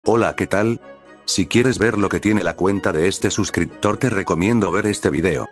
Hola, ¿qué tal? Si quieres ver lo que tiene la cuenta de este suscriptor te recomiendo ver este video.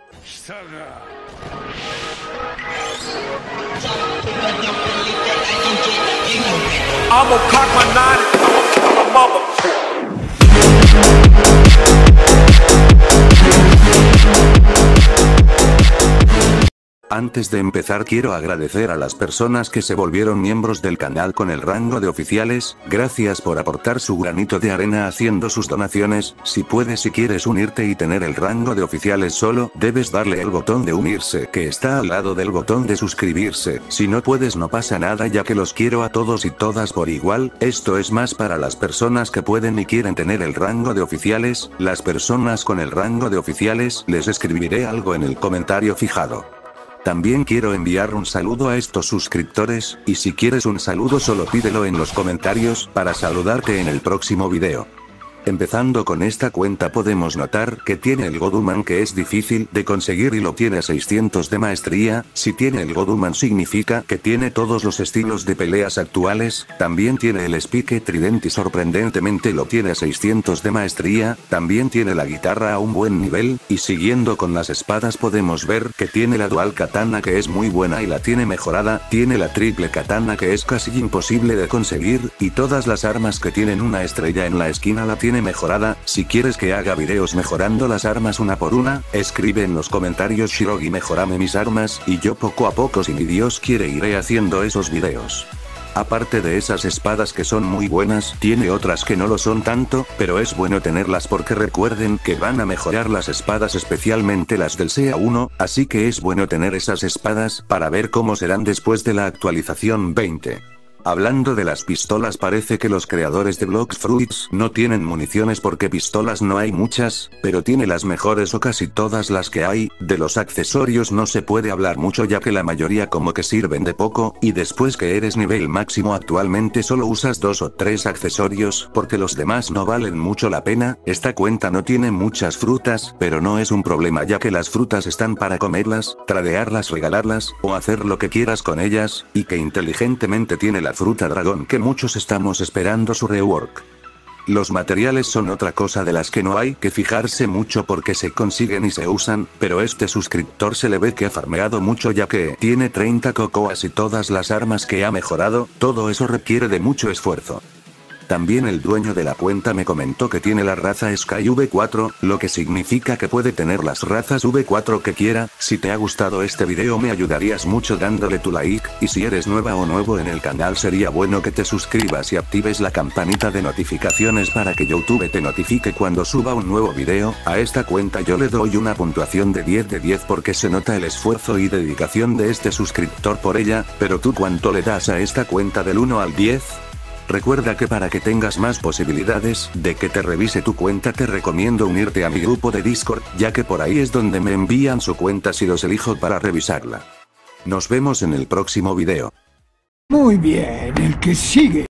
Antes de empezar quiero agradecer a las personas que se volvieron miembros del canal con el rango de oficiales, gracias por aportar su granito de arena haciendo sus donaciones. Si puedes, si quieres unirte y tener el rango de oficiales solo, debes darle el botón de unirse que está al lado del botón de suscribirse. Si no puedes no pasa nada, ya que los quiero a todos y todas por igual. Esto es más para las personas que pueden y quieren tener el rango de oficiales. Las personas con el rango de oficiales les escribiré algo en el comentario fijado. También quiero enviar un saludo a estos suscriptores, y si quieres un saludo solo pídelo en los comentarios para saludarte en el próximo video. Empezando con esta cuenta podemos notar que tiene el Goduman, que es difícil de conseguir y lo tiene a 600 de maestría. Si tiene el Goduman significa que tiene todos los estilos de peleas actuales. También tiene el Spike Trident y sorprendentemente lo tiene a 600 de maestría. También tiene la guitarra a un buen nivel, y siguiendo con las espadas podemos ver que tiene la dual katana, que es muy buena y la tiene mejorada. Tiene la triple katana, que es casi imposible de conseguir, y todas las armas que tienen una estrella en la esquina la tiene mejorada. Si quieres que haga videos mejorando las armas una por una, escribe en los comentarios Shirogi mejorame mis armas, y yo poco a poco, si mi Dios quiere, iré haciendo esos videos. Aparte de esas espadas que son muy buenas, tiene otras que no lo son tanto, pero es bueno tenerlas porque recuerden que van a mejorar las espadas, especialmente las del SEA1, así que es bueno tener esas espadas para ver cómo serán después de la actualización 20. Hablando de las pistolas, parece que los creadores de Blox Fruits no tienen municiones porque pistolas no hay muchas, pero tiene las mejores o casi todas las que hay. De los accesorios no se puede hablar mucho, ya que la mayoría como que sirven de poco, y después que eres nivel máximo actualmente solo usas 2 o 3 accesorios, porque los demás no valen mucho la pena. Esta cuenta no tiene muchas frutas, pero no es un problema, ya que las frutas están para comerlas, tradearlas, regalarlas, o hacer lo que quieras con ellas, y que inteligentemente tiene la fruta dragón, que muchos estamos esperando su rework. Los materiales son otra cosa de las que no hay que fijarse mucho porque se consiguen y se usan, pero este suscriptor se le ve que ha farmeado mucho, ya que tiene 30 cocoas y todas las armas que ha mejorado. Todo eso requiere de mucho esfuerzo. También el dueño de la cuenta me comentó que tiene la raza Sky V4, lo que significa que puede tener las razas V4 que quiera. Si te ha gustado este video me ayudarías mucho dándole tu like, y si eres nueva o nuevo en el canal sería bueno que te suscribas y actives la campanita de notificaciones para que YouTube te notifique cuando suba un nuevo video. A esta cuenta yo le doy una puntuación de 10 de 10 porque se nota el esfuerzo y dedicación de este suscriptor por ella, pero ¿tú cuánto le das a esta cuenta del 1 al 10? Recuerda que para que tengas más posibilidades de que te revise tu cuenta te recomiendo unirte a mi grupo de Discord, ya que por ahí es donde me envían su cuenta si los elijo para revisarla. Nos vemos en el próximo video. Muy bien, el que sigue.